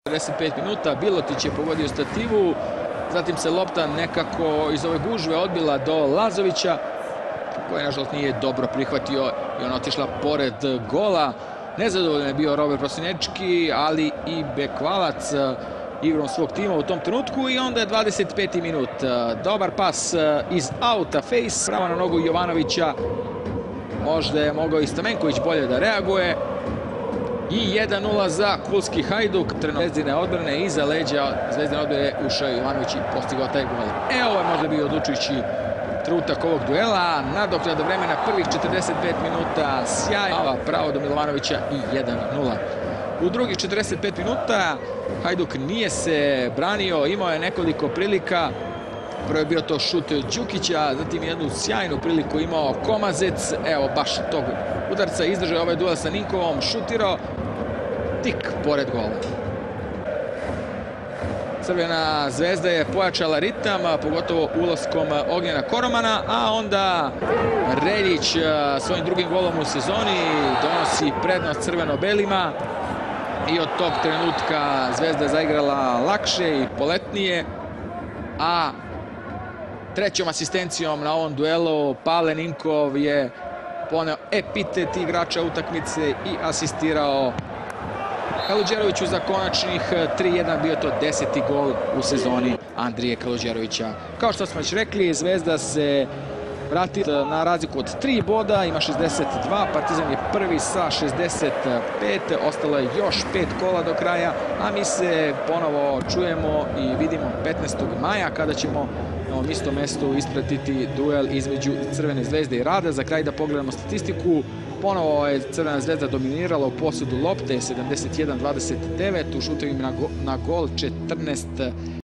45 minuta, Bilotić je pogodio stativu, zatim se lopta nekako iz ove gužve odbila do Lazovića, koji nažalost nije dobro prihvatio i ona otišla pored gola. Nezadovoljan je bio Robert Prosinečki, ali i Bekvalac igrom svog tima u tom trenutku i onda je 25. minut. Dobar pas iz auta, face, pravo na nogu Jovanovića. Možda je mogao i Stamenković bolje da reaguje. I 1-0 za Kulski Hajduk. Zvezdine odbrane iza leđa Zvezdine odbrane ušao Jovanović i postigao taj gol. Ovo je možda bio odlučujući trenutak ovog duela. Nadoknada vremena prvih 45 minuta. Sjajno pravo do Milovanovića i 1-0. U drugih 45 minuta Hajduk nije se branio, imao je nekoliko prilika. Prvo je bio to šut Đukića, zatim jednu sjajnu priliku imao Komazec. Evo baš tog udarca izdržao ovaj duel sa Ninkovom, šutirao tik pored gola. Crvena zvezda je pojačala ritam, pogotovo ulaskom Ognjena Koromana, a onda Reljić svojim drugim golom u sezoni donosi prednost crveno-belima i od tog trenutka Zvezda je zaigrala lakše i poletnije, a trećom asistencijom na ovom duelu Pavle Ninkov je poneo epitet igrača utakmice i asistirao Kaluđeroviću za konačnih 3-1, bio to 10. gol u sezoni Andrije Kaluđerovića. Kao što smo već rekli, Zvezda se vrati na razliku od 3 boda, ima 62, Partizan je prvi sa 65, ostalo je još 5 kola do kraja, a mi se ponovo čujemo i vidimo 15. maja kada ćemo na ovom istom mestu ispratiti duel između Crvene zvezde i Rada. Za kraj da pogledamo statistiku. Ponovo je Crvena zvezda dominirala u posedu lopte 71-29, u šutovima na gol 14